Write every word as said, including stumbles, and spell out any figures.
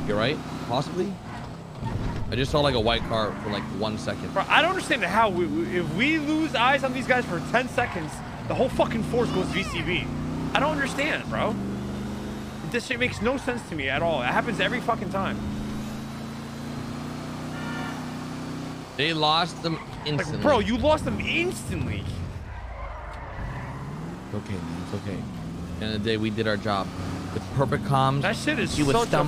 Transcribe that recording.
You're right, possibly. I just saw like a white car for like one second. Bro, I don't understand how we, we, if we lose eyes on these guys for ten seconds, the whole fucking force goes V C V. I don't understand, bro. This shit makes no sense to me at all. It happens every fucking time. They lost them instantly. Like, bro, you lost them instantly. It's okay, man. It's okay. At the end of the day, we did our job. With perfect comms. That shit is she was such a